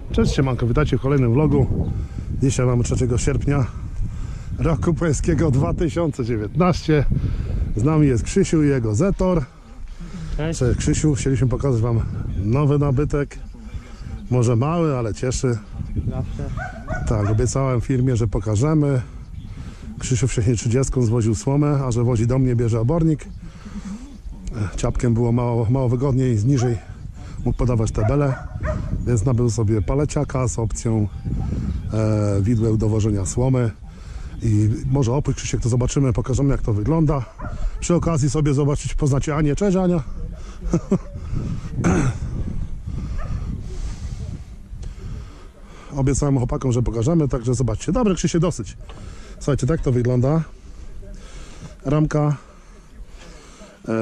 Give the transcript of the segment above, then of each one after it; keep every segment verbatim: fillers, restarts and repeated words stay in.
Cześć, siemanko, witajcie w kolejnym vlogu. Dzisiaj mamy trzeciego sierpnia roku pańskiego dwa tysiące dziewiętnaście. Z nami jest Krzysiu i jego Zetor. Cześć. Cześć Krzysiu, chcieliśmy pokazać wam nowy nabytek. Może mały, ale cieszy. Zawsze. Tak, obiecałem firmie, że pokażemy. Krzysiu wcześniej trzydziestką zwoził słomę, a że wozi do mnie, bierze obornik. Ciapkiem było mało, mało wygodniej, niżej mógł podawać te bele, więc nabył sobie paleciaka z opcją e, widłem do wożenia słomy. I może oprócz Krzysiek to zobaczymy, pokażemy jak to wygląda. Przy okazji sobie zobaczyć, poznacie Anię. Cześć Ania! Obiecałem chłopakom, że pokażemy, także zobaczcie. Dobra, Krzysiek, dosyć. Słuchajcie, tak to wygląda. Ramka e,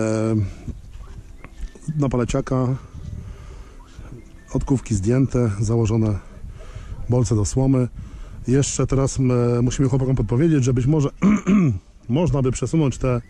na paleciaka, odkówki zdjęte, założone bolce do słomy. Jeszcze teraz my musimy chłopakom podpowiedzieć, że być może można by przesunąć te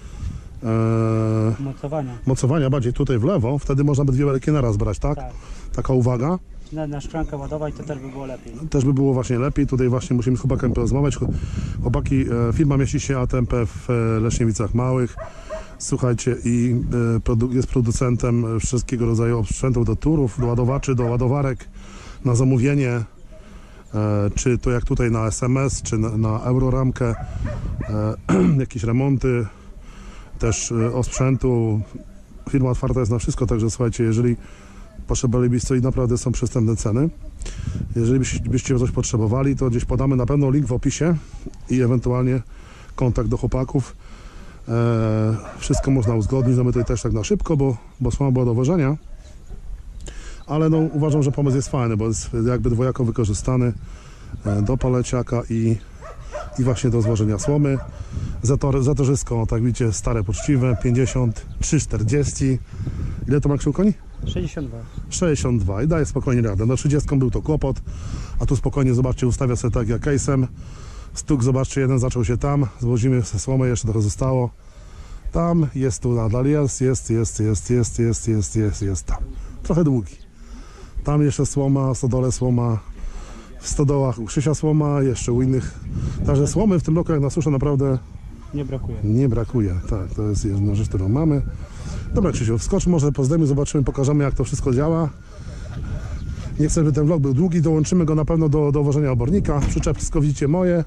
e, mocowania. mocowania bardziej tutaj w lewo, wtedy można by dwie belki naraz brać, tak? Tak. Taka uwaga. Na, na szklankę ładować to też by było lepiej. Też by było właśnie lepiej. Tutaj właśnie musimy z chłopakami porozmawiać. Chłopaki, e, firma mieści się A T M P w e, Leszniewicach Małych. Słuchajcie, i e, produ jest producentem wszystkiego rodzaju sprzętów do turów, do ładowaczy, do ładowarek na zamówienie, e, czy to jak tutaj na S M S, czy na, na Euroramkę, e, jakieś remonty, też e, osprzętu. Firma otwarta jest na wszystko, także słuchajcie, jeżeli potrzebowalibyście, i naprawdę są przystępne ceny. Jeżeli byście coś potrzebowali, to gdzieś podamy na pewno link w opisie i ewentualnie kontakt do chłopaków. Eee, wszystko można uzgodnić, no my tutaj też tak na szybko, bo, bo słoma była do wożenia. Ale no, uważam, że pomysł jest fajny, bo jest jakby dwojako wykorzystany e, do paleciaka i, i właśnie do złożenia słomy. Zator, zatorzysko, tak widzicie, stare, poczciwe, pięćdziesiąt trzy czterdzieści. Ile to ma Krzył koni? sześćdziesiąt dwa. sześćdziesiąt dwa i daje spokojnie radę. No trzydziestką był to kłopot, a tu spokojnie, zobaczcie, ustawia sobie tak jak case'em. Stuk, zobaczcie, jeden zaczął się tam, zwozimy słomę, jeszcze trochę zostało. Tam, jest tu nadal, jest, jest, jest, jest, jest, jest, jest, jest, jest tam. Trochę długi. Tam jeszcze słoma, w stodole słoma, w stodołach u Krzysia słoma, jeszcze u innych. Także słomy w tym roku jak na suszę naprawdę Nie brakuje. nie brakuje. Tak, to jest jedna rzecz, którą mamy. Dobra Krzysiu, wskocz może po zdejmie, zobaczymy, pokażemy jak to wszystko działa. Nie chcę, żeby ten vlog był długi, dołączymy go na pewno do dowożenia obornika. Przyczepsko widzicie moje.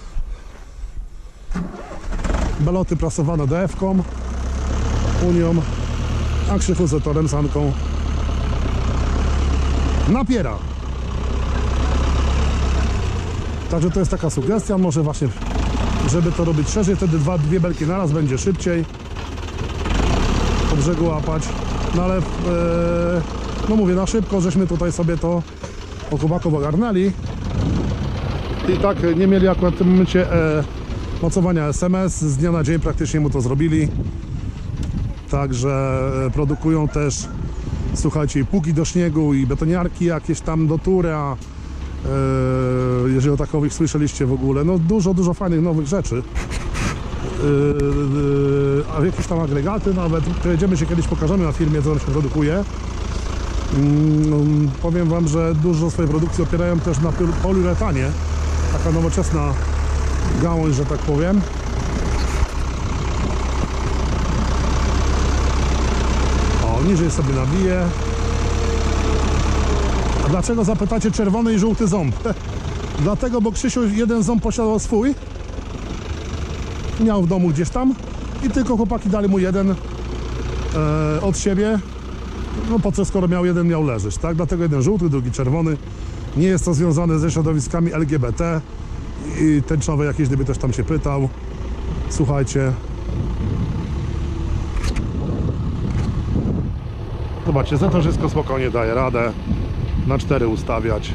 Beloty prasowane D F-ką, Unią, a Krzychu z Zetorem, sanką. Napiera! Także to jest taka sugestia, może właśnie, żeby to robić szerzej, wtedy dwa, dwie belki naraz będzie szybciej po brzegu łapać. No ale, e, no mówię, na szybko, żeśmy tutaj sobie to o chłopaków ogarnęli. I tak nie mieli akurat w tym momencie e, mocowania S M S, z dnia na dzień praktycznie mu to zrobili. Także e, produkują też, słuchajcie, i pługi do śniegu, i betoniarki jakieś tam do tury, a e, jeżeli o takowych słyszeliście w ogóle, no dużo, dużo fajnych nowych rzeczy. Yy, yy, a jakieś tam agregaty nawet, pojedziemy się kiedyś, pokażemy na firmie, co tam się produkuje. Yy, powiem wam, że dużo swojej produkcji opierają też na poliuretanie, taka nowoczesna gałąź, że tak powiem. O, niżej sobie nabiję. A dlaczego, zapytacie, czerwony i żółty ząb? Dlatego, bo Krzysiu jeden ząb posiadał swój, miał w domu gdzieś tam i tylko chłopaki dali mu jeden e, od siebie. No po co, skoro miał jeden, miał leżeć, tak? Dlatego jeden żółty, drugi czerwony. Nie jest to związane ze środowiskami L G B T i tęczowe jakieś, gdyby też tam się pytał. Słuchajcie. Zobaczcie, za to wszystko spokojnie daje radę. Na cztery ustawiać.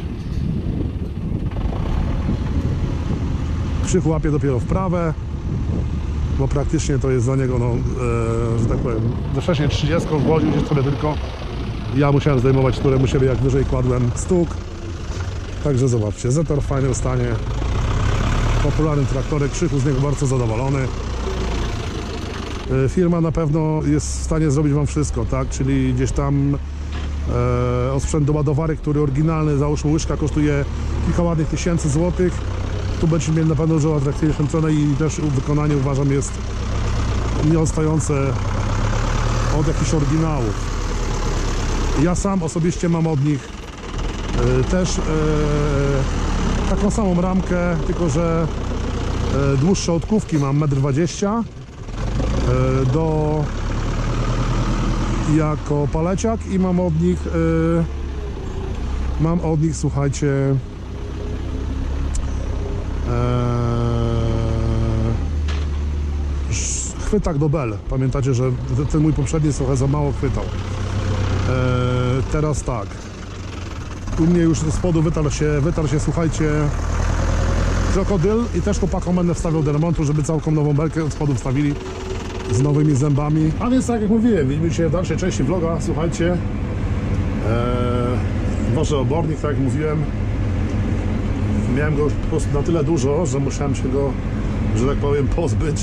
Krzychu łapie dopiero w prawe, bo praktycznie to jest za niego, no, e, że tak powiem, wcześniej trzydziestką włodził gdzieś sobie tylko. Ja musiałem zdejmować, które u siebie jak wyżej kładłem stuk. Także zobaczcie, Zetor w fajnym stanie. Popularny traktorek, Krzychu z niego bardzo zadowolony. Firma na pewno jest w stanie zrobić wam wszystko, tak? Czyli gdzieś tam e, osprzęt do ładowarek, który oryginalny, załóżmy łyżka kosztuje kilka ładnych tysięcy złotych. Tu będziecie mieli na pewno dużo atrakcyjniejszą cenę i też wykonanie uważam jest nieodstające od jakichś oryginałów. Ja sam osobiście mam od nich e, też e, taką samą ramkę, tylko że e, dłuższe odkówki mam metr dwadzieścia m e, do jako paleciak i mam od nich e, mam od nich, słuchajcie, e, chwytak do bel. Pamiętacie, że ten, ten mój poprzedni trochę za mało chwytał. E, teraz tak. U mnie już ze spodu wytarł się, wytarł się, słuchajcie, krokodyl i też chłopakom będę wstawiał do remontu, żeby całką nową belkę od spodu wstawili z nowymi zębami. A więc tak jak mówiłem, widzimy się w dalszej części vloga, słuchajcie. E, może obornik, tak jak mówiłem. Miałem go po prostu na tyle dużo, że musiałem się go, że tak powiem, pozbyć.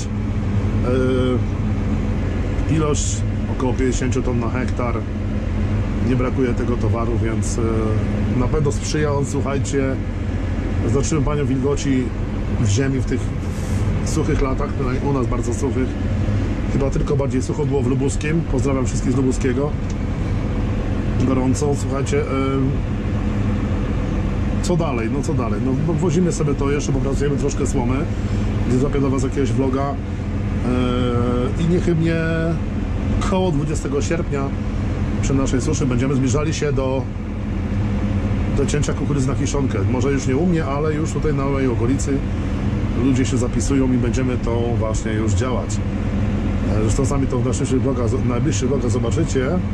E, ilość około pięćdziesiąt ton na hektar. Nie brakuje tego towaru, więc e, na pewno sprzyja on, słuchajcie, zatrzymywaniu wilgoci w ziemi w tych suchych latach, u nas bardzo suchych. Chyba tylko bardziej sucho było w Lubuskiem. Pozdrawiam wszystkich z Lubuskiego. Gorąco, słuchajcie. E, co dalej? No co dalej? No, no wozimy sobie to jeszcze, popracujemy troszkę słomy. Gdzie złapię do was jakiegoś vloga. E, I niechybnie koło dwudziestego sierpnia przy naszej suszy będziemy zbliżali się do, do cięcia kukurydzy na kiszonkę. Może już nie u mnie, ale już tutaj na mojej okolicy ludzie się zapisują i będziemy to właśnie już działać. Zresztą sami to w naszych vlogach, najbliższych vlogach zobaczycie. Eee,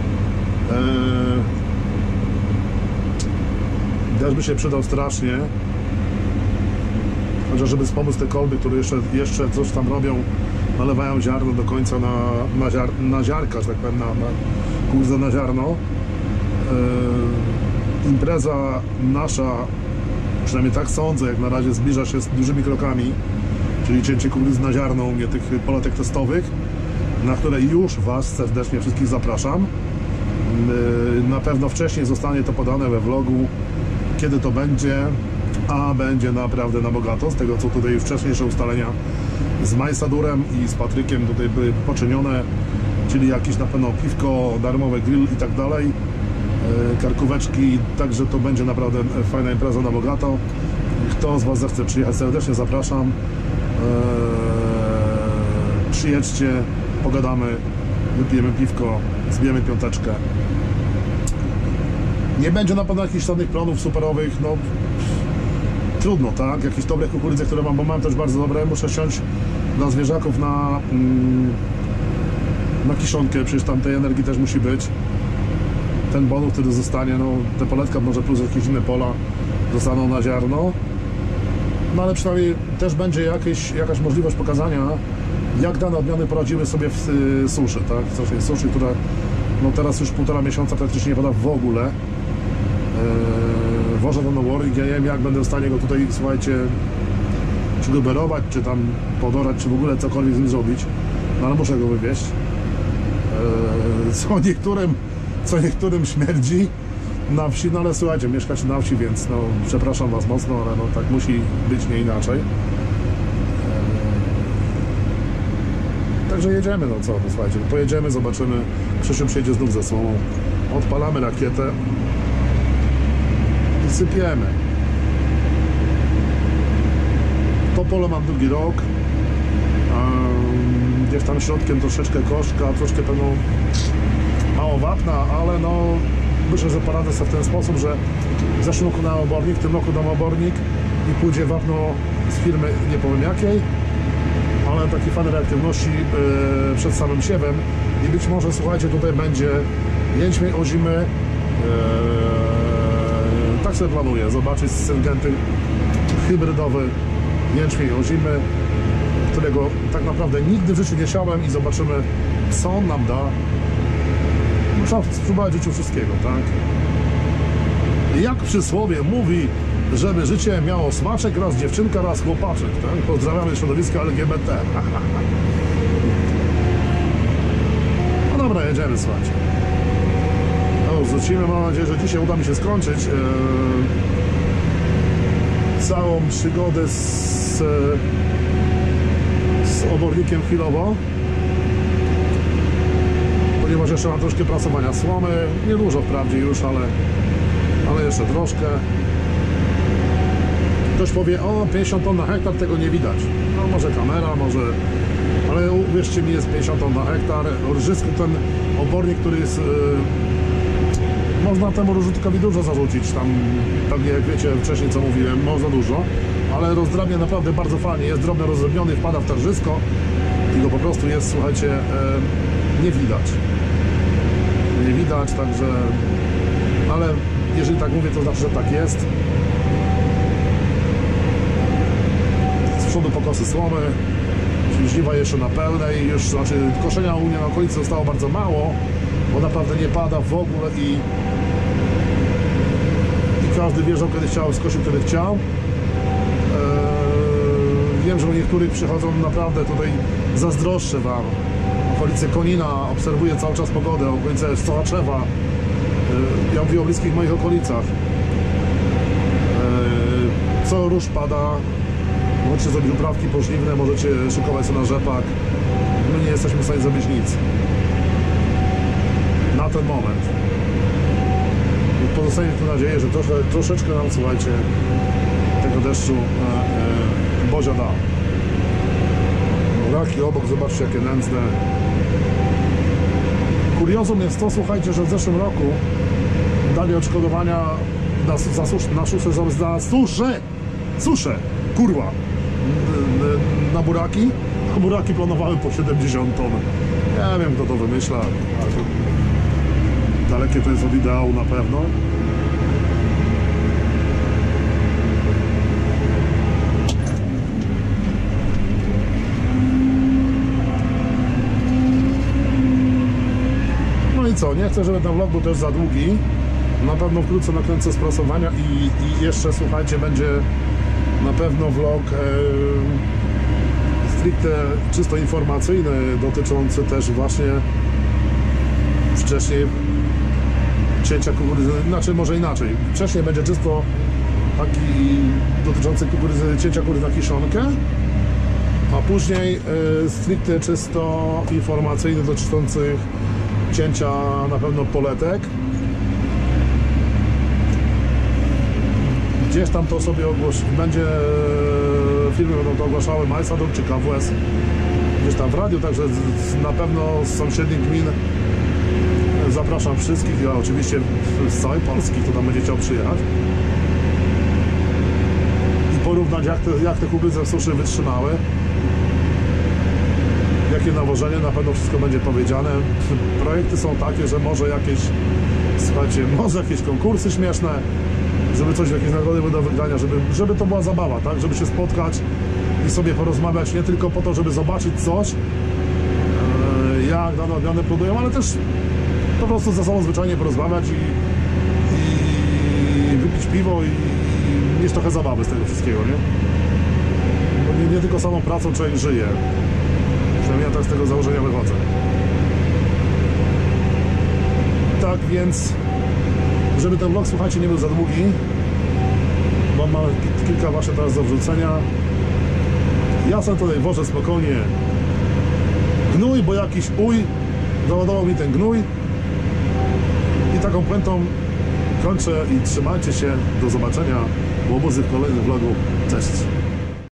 też by się przydał strasznie. Chociaż żeby wspomóc te kolby, które jeszcze, jeszcze coś tam robią, nalewają ziarno do końca na, na, ziar, na ziarka, że tak powiem, na, na kukurydzę na ziarno. Eee, impreza nasza, przynajmniej tak sądzę, jak na razie zbliża się z dużymi krokami, czyli cięcie kukurydzy na ziarno u mnie, tych poletek testowych, na które już was serdecznie wszystkich zapraszam. Eee, na pewno wcześniej zostanie to podane we vlogu, kiedy to będzie, a będzie naprawdę na bogato, z tego co tutaj już wcześniejsze ustalenia z Majsadurem i z Patrykiem tutaj były poczynione, czyli jakieś na pewno piwko, darmowe grill i tak dalej, e, karkóweczki, także to będzie naprawdę fajna impreza na bogato. Kto z was zechce przyjechać, serdecznie zapraszam. E, przyjedźcie, pogadamy, wypijemy piwko, zbijemy piąteczkę. Nie będzie na pewno jakichś żadnych planów superowych, no trudno, tak? Jakieś dobre kukurydze, które mam, bo mam też bardzo dobre, muszę siąść dla zwierzaków na, mm, na kiszonkę, przecież tam tej energii też musi być. Ten bonus, który zostanie, no te poletka może plus jakieś inne pola zostaną na ziarno. No ale przynajmniej też będzie jakieś, jakaś możliwość pokazania, jak dane odmiany poradzimy sobie w y, suszy, tak? W czasie suszy, która no teraz już półtora miesiąca praktycznie nie pada w ogóle. Yy, wożę to na warning, ja nie wiem, jak będę w stanie go tutaj, słuchajcie, czy go berować, czy tam podorać, czy w ogóle cokolwiek z nim zrobić, no ale muszę go wywieźć. Yy, co niektórym, co niektórym śmierdzi na wsi, no ale słuchajcie, mieszkacie na wsi, więc no przepraszam was mocno, ale no tak musi być, nie inaczej. Yy, także jedziemy, no co, no słuchajcie, pojedziemy, zobaczymy, Krzysiu przyjedzie znów ze słomą, odpalamy rakietę i sypiemy. To pole mam drugi rok, um, gdzieś tam środkiem troszeczkę koszka, troszkę pewną mało wapna, ale no myślę, że poradzę sobie w ten sposób, że w zeszłym roku dam obornik, w tym roku dam obornik i pójdzie wapno z firmy, nie powiem jakiej, ale taki fan reaktywności yy, przed samym siewem i być może, słuchajcie, tutaj będzie jęczmień ozimy. Yy, tak sobie planuję, zobaczyć Syngenty hybrydowy jęczmień ozimy, którego tak naprawdę nigdy w życiu nie siałem i zobaczymy, co on nam da. Trzeba spróbować w życiu wszystkiego, tak? Jak przysłowie mówi, żeby życie miało smaczek, raz dziewczynka, raz chłopaczek, tak? Pozdrawiamy środowisko L G B T. No dobra, jedziemy, słuchajcie. No, wrzucimy. Mam nadzieję, że dzisiaj uda mi się skończyć e, całą przygodę z, z obornikiem chwilowo, ponieważ jeszcze mam troszkę prasowania słomy, niedużo wprawdzie już, ale, ale jeszcze troszkę. Ktoś powie, o pięćdziesiąt ton na hektar, tego nie widać. No może kamera, może... Ale uwierzcie mi, jest pięćdziesiąt ton na hektar. Rżysku ten obornik, który jest... Yy, można temu różutkowi dużo zarzucić, tam pewnie jak wiecie wcześniej co mówiłem, można dużo, ale rozdrabnia naprawdę bardzo fajnie, jest drobno rozdrobniony, wpada w tarzysko i go po prostu jest, słuchajcie, yy, nie widać. Nie widać, także... Ale jeżeli tak mówię, to znaczy, że tak jest. Z przodu pokosy słomy, czyli żniwa jeszcze na pełnej, już, znaczy koszenia u mnie na okolicy zostało bardzo mało, bo naprawdę nie pada w ogóle i, i każdy wjeżdżał kiedy chciał, skosił kiedy chciał. Eee, wiem, że u niektórych przychodzą naprawdę tutaj, zazdroszczę wam, okolice Konina, obserwuję cały czas pogodę, okolice Sochaczewa, eee, ja mówię o bliskich moich okolicach. Eee, co róż pada. Możecie zrobić uprawki pożniwne, możecie szykować sobie na rzepak. My nie jesteśmy w stanie zrobić nic. Na ten moment. Pozostaje tu nadzieję, że trochę, troszeczkę nam, słuchajcie, tego deszczu e, e, Bozia da. Raki obok, zobaczcie jakie nędzne. Kuriozum jest to, słuchajcie, że w zeszłym roku dali odszkodowania na, za susz, na suszę, za suszę, suszę, kurwa, na buraki, a buraki planowały po siedemdziesiąt ton. Ja wiem, kto to wymyśla, ale to dalekie to jest od ideału na pewno. No i co, nie chcę, żeby ten vlog był też za długi. Na pewno wkrótce nakręcę sprasowania i, i jeszcze, słuchajcie, będzie na pewno vlog e, stricte czysto informacyjny, dotyczący też właśnie wcześniej cięcia kukurydzy, znaczy może inaczej, wcześniej będzie czysto taki dotyczący kukurydzy, cięcia kukurydzy na kiszonkę, a później e, stricte czysto informacyjny dotyczący cięcia na pewno poletek. Gdzieś tam to sobie ogłoś... będzie, filmy będą to ogłaszały Majsadok czy K W S gdzieś tam w radiu, także z, na pewno z sąsiednich gmin zapraszam wszystkich, ja oczywiście z całej Polski, kto tam będzie chciał przyjechać i porównać jak te, jak te kukurydze w suszy wytrzymały, jakie nawożenie, na pewno wszystko będzie powiedziane. Projekty są takie, że może jakieś, słuchajcie, może jakieś konkursy śmieszne, żeby coś, jakieś nagrody były do wygrania, żeby, żeby to była zabawa, tak? Żeby się spotkać i sobie porozmawiać, nie tylko po to, żeby zobaczyć coś, jak dane odmiany produkują, ale też po prostu ze sobą zwyczajnie porozmawiać i, i wypić piwo i, i mieć trochę zabawy z tego wszystkiego, nie? Bo nie, nie tylko samą pracą człowiek żyje. Przynajmniej ja tak z tego założenia wychodzę. Tak więc, żeby ten vlog, słuchajcie, nie był za długi, bo mam kilka wasze teraz do wrzucenia. Ja sam tutaj wożę spokojnie gnój, bo jakiś uj załadował mi ten gnój i taką puentą kończę i trzymajcie się, do zobaczenia w obozy w kolejnym vlogu. Cześć!